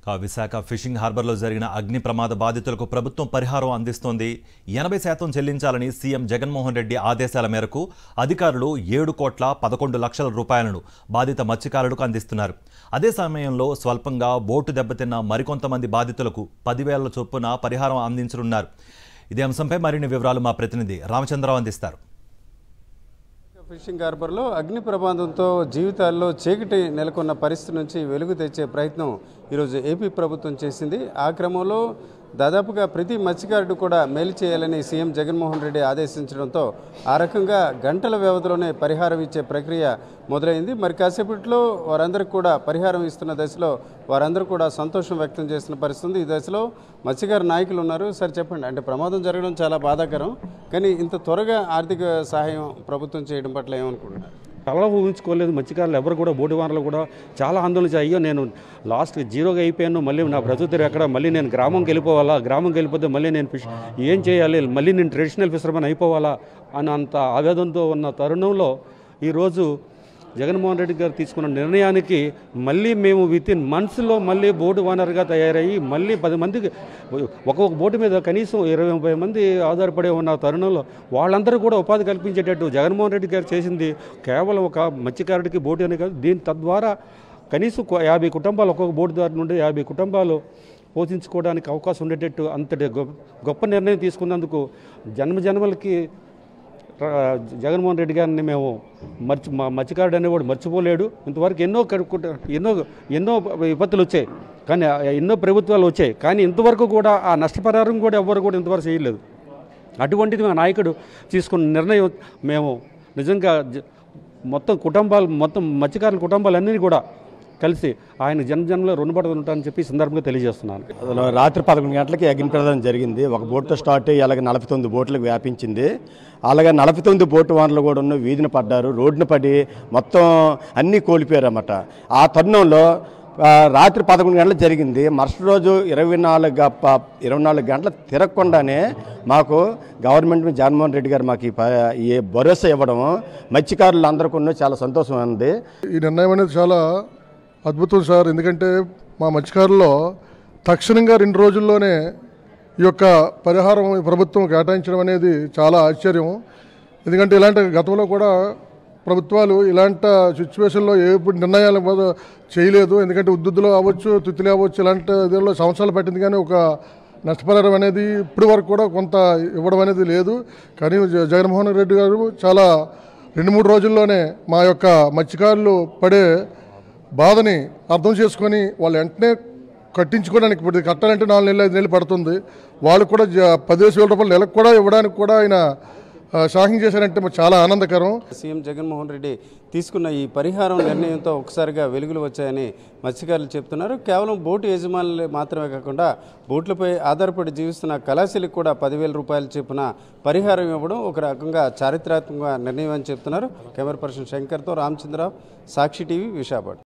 Visakha fishing హార్బర్లో జరిగిన అగ్ని ప్రమాద బాధితులకు ప్రభుత్వం పరిహారం అందిస్తోంది. 80% చెల్లించాలని సీఎం జగన్మోహన్ రెడ్డి ఆదేశాల మేరకు అధికారులు 7,11,00,000 రూపాయలను బాధిత మత్స్యకారులకు అందిస్తున్నారు. అదే సమయంలో స్వల్పంగా బోటు దెబ్బతిన్న మరికొంతమంది బాధితులకు 10,000 చొప్పున పరిహారం అందించనున్నారు. ఇదే అంశంపై మరిన్ని వివరాలు మా ప్రతినిధి రామచంద్రరావు అందిస్తారు. ఫిషింగ్ హార్బర్లో అగ్ని ప్రమాదంతో జీవితాల్లో చీకటి నెలకొన్న పరిస్థితి నుంచి వెలుగు తెచ్చే ప్రయత్నం ఈరోజు ఏపీ ప్రభుత్వం చేసింది. ఆ క్రమంలో దాదాపుగా ప్రతి మత్స్యకారుడు కూడా మేలు చేయాలని సీఎం జగన్మోహన్ రెడ్డి ఆదేశించడంతో ఆ రకంగా గంటల వ్యవధిలోనే పరిహారం ఇచ్చే ప్రక్రియ మొదలైంది. మరి కాసేపట్లో వారందరికీ కూడా పరిహారం ఇస్తున్న దశలో వారందరూ కూడా సంతోషం వ్యక్తం చేస్తున్న పరిస్థితి. ఈ దశలో మత్స్యకారు నాయకులు ఉన్నారు. సార్ చెప్పండి, అంటే ప్రమాదం జరగడం చాలా బాధాకరం, కానీ ఇంత త్వరగా ఆర్థిక సహాయం ప్రభుత్వం చేయడం పట్ల ఏమనుకుంటున్నారు? చాలా ఊహించుకోలేదు. మత్స్యకారులు ఎవరు కూడా బోటు వానలు కూడా చాలా ఆందోళన అయ్యో నేను లాస్ట్ జీరోగా అయిపోయాను, మళ్ళీ నా బ్రతుకుతారు ఎక్కడ, మళ్ళీ నేను గ్రామంకి వెళ్ళిపోవాలా, గ్రామంకి వెళ్ళిపోతే మళ్ళీ నేను ఏం చేయాలి, మళ్ళీ నేను ట్రెడిషనల్ ఫిషర్మెన్ అయిపోవాలా అని అంత ఆవేదనతో ఉన్న తరుణంలో ఈరోజు జగన్మోహన్ రెడ్డి గారు తీసుకున్న నిర్ణయానికి మళ్ళీ మేము వితిన్ మంత్స్లో మళ్ళీ బోటు ఓనర్గా తయారయ్యి మళ్ళీ 10 మందికి ఒక్కొక్క బోటు మీద కనీసం 20-30 మంది ఆధారపడి ఉన్న తరుణంలో వాళ్ళందరూ కూడా ఉపాధి కల్పించేటట్టు జగన్మోహన్ రెడ్డి గారు చేసింది కేవలం ఒక మత్స్యకారుడికి బోటు అనే కాదు, దీని తద్వారా కనీసం 50 కుటుంబాలు ఒక్కొక్క బోటు దారి నుండి 50 కుటుంబాలు పోషించుకోవడానికి అవకాశం ఉండేటట్టు అంతటి గొప్ప నిర్ణయం తీసుకున్నందుకు జన్మలకి జగన్మోహన్ రెడ్డి గారిని మేము మత్స్యకారుడు అనేవాడు మర్చిపోలేడు. ఇంతవరకు ఎన్నో విపత్తులు వచ్చాయి, కానీ ఎన్నో ప్రభుత్వాలు వచ్చాయి, కానీ ఇంతవరకు కూడా ఆ నష్టపరిహారం కూడా ఎవ్వరు కూడా ఇంతవరకు చేయలేదు. అటువంటిది మా నాయకుడు తీసుకున్న నిర్ణయం మేము నిజంగా మొత్తం మత్స్యకారుల కుటుంబాలన్నీ కూడా కలిసి ఆయన జన్మలో రుణపడి ఉంటానని చెప్పి సందర్భంగా తెలియజేస్తున్నాను. రాత్రి 11 గంటలకి అగ్ని ప్రమాదం జరిగింది. ఒక బోటుతో స్టార్ట్ అయ్యి అలాగే 49 బోట్లకు వ్యాపించింది. అలాగే 49 బోటు వానలు కూడా ఉన్న వీధిని పడ్డారు, రోడ్డును పడి మొత్తం అన్నీ కోల్పోయారు అన్నమాట. ఆ తరుణంలో రాత్రి 11 గంటలకు జరిగింది. మరుసటి రోజు 24 గంటలు తిరగకుండానే మాకు గవర్నమెంట్ జగన్మోహన్ రెడ్డి గారు మాకు ఈ భరోసా ఇవ్వడం మత్స్యకారులు అందరికీ చాలా సంతోషం ఉంది. ఈ నిర్ణయం అనేది చాలా అద్భుతం సార్, ఎందుకంటే మా మత్స్యకారుల్లో తక్షణంగా 2 రోజుల్లోనే ఈ యొక్క పరిహారం ప్రభుత్వం కేటాయించడం అనేది చాలా ఆశ్చర్యం. ఎందుకంటే ఇలాంటి గతంలో కూడా ప్రభుత్వాలు ఇలాంటి సిచ్యువేషన్లో ఎప్పుడు నిర్ణయాలు చేయలేదు. ఎందుకంటే ఉద్దుద్దులో అవ్వచ్చు, తిత్తులు అవ్వచ్చు, ఇలాంటి ఇదిలో సంవత్సరాలు పట్టింది, కానీ ఒక నష్టపరిహారం అనేది ఇప్పటి వరకు కూడా కొంత ఇవ్వడం అనేది లేదు. కానీ జగన్మోహన్ రెడ్డి గారు చాలా 2-3 రోజుల్లోనే మా యొక్క మత్స్యకారులు పడే బాధని అర్థం చేసుకొని వాళ్ళు వెంటనే కట్టించుకోవడానికి, ఇప్పుడు కట్టాలంటే 4 నెలలు 5 నెలలు పడుతుంది, వాళ్ళు కూడా 10,000 రూపాయలు నెలకు కూడా ఇవ్వడానికి కూడా ఆయన సహాయం చేశారంటే చాలా ఆనందకరం. సీఎం జగన్మోహన్ రెడ్డి తీసుకున్న ఈ పరిహారం నిర్ణయంతో ఒకసారిగా వెలుగులు వచ్చాయని మత్స్యకారులు చెప్తున్నారు. కేవలం బోటు యజమానులు మాత్రమే కాకుండా బోట్లపై ఆధారపడి జీవిస్తున్న కళాశాలకు కూడా 10,000 రూపాయలు చొప్పున పరిహారం ఇవ్వడం ఒక రకంగా చారిత్రాత్మక నిర్ణయం అని చెప్తున్నారు. కెమెరా పర్సన్ శంకర్తో రామచంద్రరావు, సాక్షి టీవీ, విశాఖపట్నం.